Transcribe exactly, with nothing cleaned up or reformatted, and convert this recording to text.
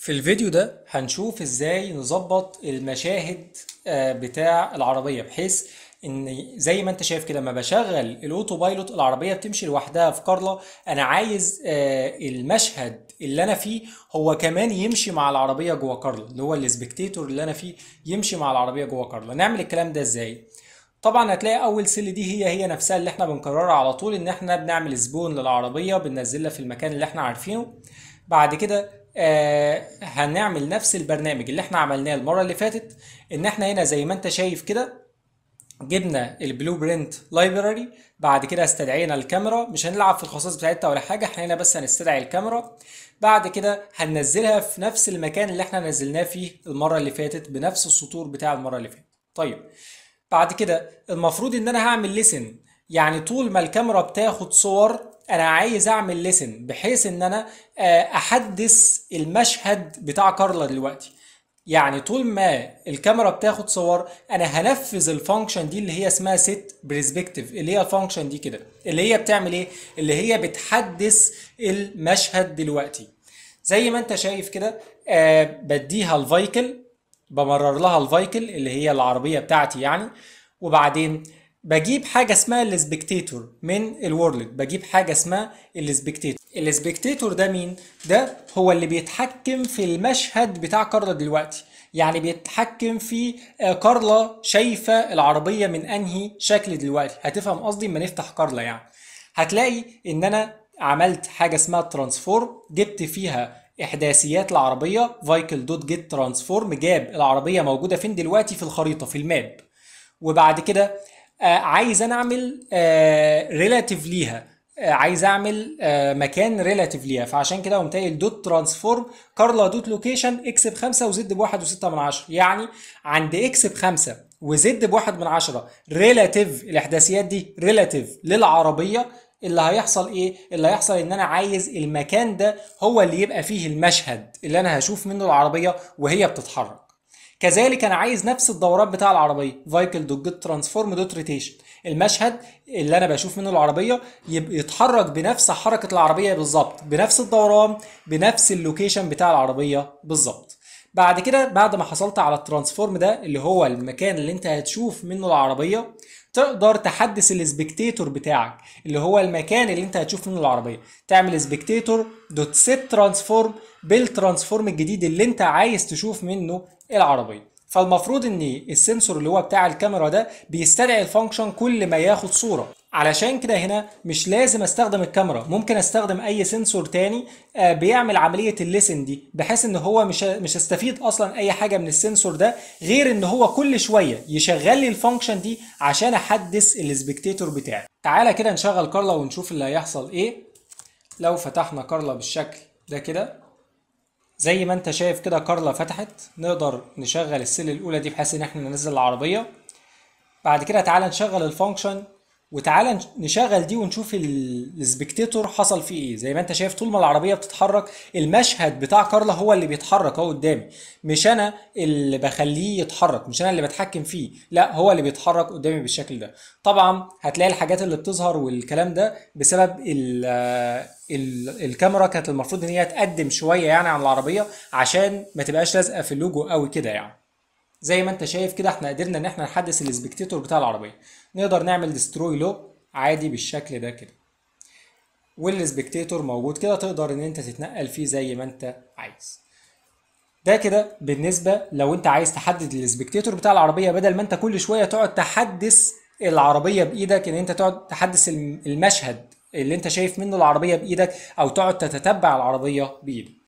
في الفيديو ده هنشوف ازاي نظبط المشاهد آه، بتاع العربية، بحيث ان زي ما انت شايف كده لما بشغل الاوتو بايلوت العربية بتمشي لوحدها في كارلا. انا عايز آه، المشهد اللي انا فيه هو كمان يمشي مع العربية جوه كارلا، اللي هو السبكتيتور اللي انا فيه يمشي مع العربية جوه كارلا. نعمل الكلام ده ازاي؟ طبعا هتلاقي اول سيل دي هي هي نفسها اللي احنا بنكررها على طول، ان احنا بنعمل سبون للعربية بننزلها في المكان اللي احنا عارفينه. بعد كده آه هنعمل نفس البرنامج اللي احنا عملناه المرة اللي فاتت، ان احنا هنا زي ما انت شايف كده جبنا البلو برنت لايبراري. بعد كده استدعينا الكاميرا، مش هنلعب في الخصائص بتاعتها ولا حاجة، احنا هنا بس هنستدعي الكاميرا. بعد كده هننزلها في نفس المكان اللي احنا نزلناه فيه المرة اللي فاتت بنفس السطور بتاع المرة اللي فاتت. طيب، بعد كده المفروض ان انا هعمل ليسن، يعني طول ما الكاميرا بتاخد صور انا عايز اعمل ليسن بحيث ان انا آه، احدث المشهد بتاع كارلا دلوقتي. يعني طول ما الكاميرا بتاخد صور انا هنفذ الفانكشن دي اللي هي اسمها set perspective، اللي هي الفانكشن دي كده اللي هي بتعمل ايه، اللي هي بتحدث المشهد دلوقتي. زي ما انت شايف كده آه بديها الفايكل، بمرر لها الفايكل اللي هي العربية بتاعتي يعني. وبعدين بجيب حاجة اسمها السبكتيتور من الورلد، بجيب حاجة اسمها السبكتيتور. السبكتيتور ده مين؟ ده هو اللي بيتحكم في المشهد بتاع كارلا دلوقتي، يعني بيتحكم في آه، كارلا شايفة العربية من انهي شكل دلوقتي. هتفهم قصدي اما نفتح كارلا يعني. هتلاقي ان انا عملت حاجة اسمها ترانسفورم، جبت فيها احداثيات العربيه فايكل دوت جيت ترانسفورم، جاب العربيه موجوده فين دلوقتي في الخريطه في الماب. وبعد كده آه عايز انا اعمل ريلاتيف ليها، آه عايز اعمل آه مكان ريلاتيف ليها، فعشان كده قمت قايل دوت ترانسفورم كارلا دوت لوكيشن اكس بخمسه وزد بواحد وستة من عشره، يعني عند اكس بخمسه وزد بواحد من عشره ريلاتيف، الاحداثيات دي ريلاتيف للعربيه. اللي هيحصل ايه؟ اللي هيحصل ان انا عايز المكان ده هو اللي يبقى فيه المشهد اللي انا هشوف منه العربيه وهي بتتحرك. كذلك انا عايز نفس الدورات بتاع العربيه فايكل دوت جيت ترانسفورم دوت روتيشن، المشهد اللي انا بشوف منه العربيه يبقى يتحرك بنفس حركه العربيه بالظبط، بنفس الدوران، بنفس اللوكيشن بتاع العربيه بالظبط. بعد كده بعد ما حصلت على الترانسفورم ده اللي هو المكان اللي انت هتشوف منه العربيه، تقدر تحدث السبكتيتور بتاعك اللي هو المكان اللي انت هتشوف منه العربيه، تعمل سبكتيتور دوت سيت ترانسفورم بالترانسفورم الجديد اللي انت عايز تشوف منه العربيه. فالمفروض ان السنسور اللي هو بتاع الكاميرا ده بيستدعي الفانكشن كل ما ياخد صوره. علشان كده هنا مش لازم استخدم الكاميرا، ممكن استخدم اي سنسور تاني آه، بيعمل عمليه الليسن دي، بحيث ان هو مش مش هستفيد اصلا اي حاجه من السنسور ده غير ان هو كل شويه يشغل لي الفانكشن دي عشان احدث السبكتيتور بتاعي. تعالى كده نشغل كارلا ونشوف اللي هيحصل ايه. لو فتحنا كارلا بالشكل ده كده زي ما انت شايف كده كارلا فتحت، نقدر نشغل السيل الاولى دي بحيث ان احنا ننزل العربيه. بعد كده تعالى نشغل الفانكشن، وتعالى نشغل دي ونشوف السبكتيتور حصل فيه ايه. زي ما انت شايف طول ما العربيه بتتحرك المشهد بتاع كارلا هو اللي بيتحرك اهو قدامي، مش انا اللي بخليه يتحرك، مش انا اللي بتحكم فيه، لا هو اللي بيتحرك قدامي بالشكل ده. طبعا هتلاقي الحاجات اللي بتظهر والكلام ده بسبب ال ال الكاميرا كانت المفروض ان هي تقدم شويه يعني عن العربيه عشان ما تبقاش لازقه في اللوجو قوي كده يعني. زي ما انت شايف كده احنا قدرنا ان احنا نحدث السبكتيتور بتاع العربيه. نقدر نعمل ديستروي لو عادي بالشكل ده كده، والسبكتيتور موجود كده تقدر ان انت تتنقل فيه زي ما انت عايز. ده كده بالنسبه لو انت عايز تحدد السبكتيتور بتاع العربيه، بدل ما انت كل شويه تقعد تحدث العربيه بايدك، ان انت تقعد تحدث المشهد اللي انت شايف منه العربيه بايدك او تقعد تتتبع العربيه بايدك.